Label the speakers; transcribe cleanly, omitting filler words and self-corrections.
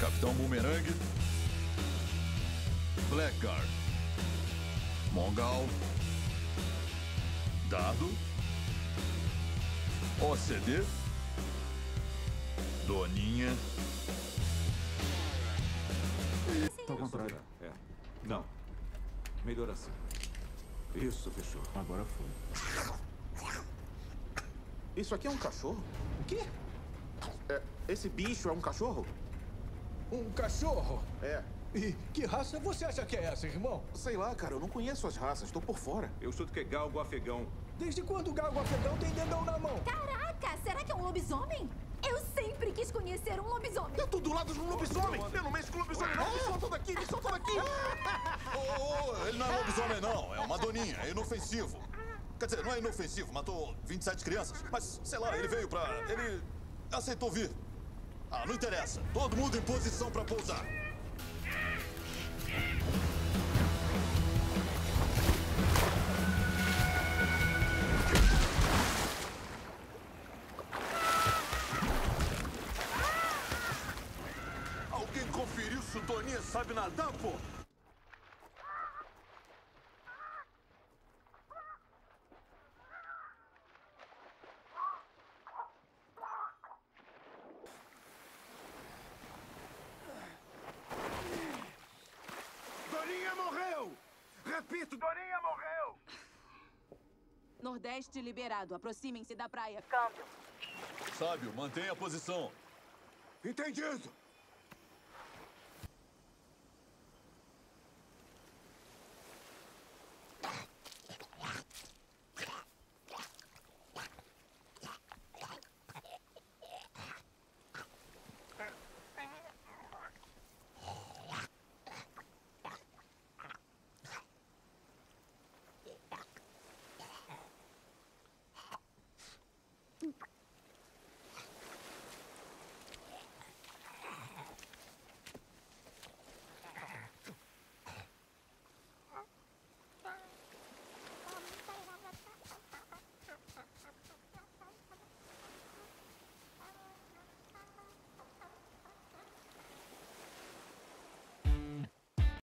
Speaker 1: Capitão Boomerang. Blackguard. Mongal. Dado. OCD. Doninha.
Speaker 2: Tá ao contrário.
Speaker 3: É. Não. Melhor assim. Isso, fechou.
Speaker 2: Agora foi.
Speaker 4: Isso aqui é um cachorro?
Speaker 5: O quê?
Speaker 4: Esse bicho é um cachorro?
Speaker 5: Um cachorro?
Speaker 4: É.
Speaker 5: E que raça você acha que é essa, irmão?
Speaker 4: Sei lá, cara, eu não conheço as raças, tô por fora.
Speaker 3: Eu chuto que é galgo afegão.
Speaker 5: Desde quando o galgo afegão tem dedão na mão?
Speaker 6: Caraca, será que é um lobisomem? Eu sempre quis conhecer um lobisomem.
Speaker 4: Eu tô do lado de um lobisomem! Eu não mexo com lobisomem, não! Me solta daqui, me solta daqui!
Speaker 1: Ele não é lobisomem, não. É uma doninha. É inofensivo. Quer dizer, não é inofensivo. Matou 27 crianças. Mas, sei lá, ele veio pra... Ele aceitou vir. Ah, não interessa. Todo mundo em posição pra pousar.
Speaker 4: Alguém conferiu se o Doninha sabe nadar, pô? Doninha morreu! Repito, Doninha morreu!
Speaker 7: Nordeste liberado. Aproximem-se da praia. Câmbio.
Speaker 1: Sábio, mantenha a posição.
Speaker 4: Entendido!